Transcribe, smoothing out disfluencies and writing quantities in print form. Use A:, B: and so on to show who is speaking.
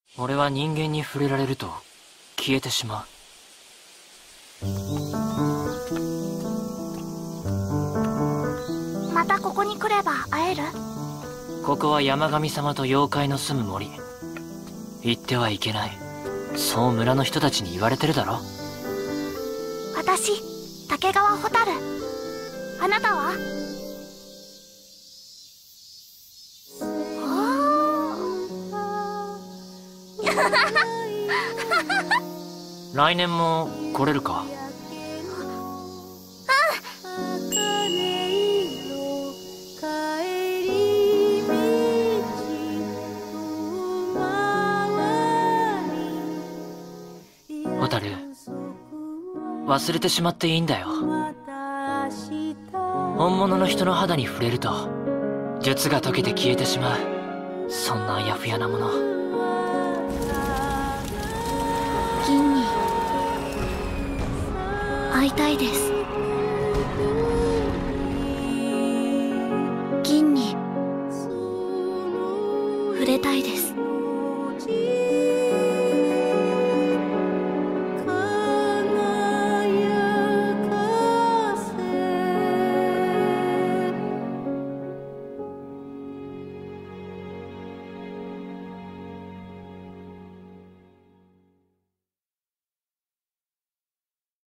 A: 俺は人間に触れられると消えてしまう。
B: またここに来れば会える？
A: ここは山神様と妖怪の住む森。行ってはいけない、そう村の人たちに言われてるだろ。
B: 私、竹川蛍。あなたは？
A: 来年も来れるか？蛍、忘れてしまっていいんだよ。本物の人の肌に触れると術が解けて消えてしまう、そんなあやふやなもの。
B: 銀に会いたいです。銀に触れたいです。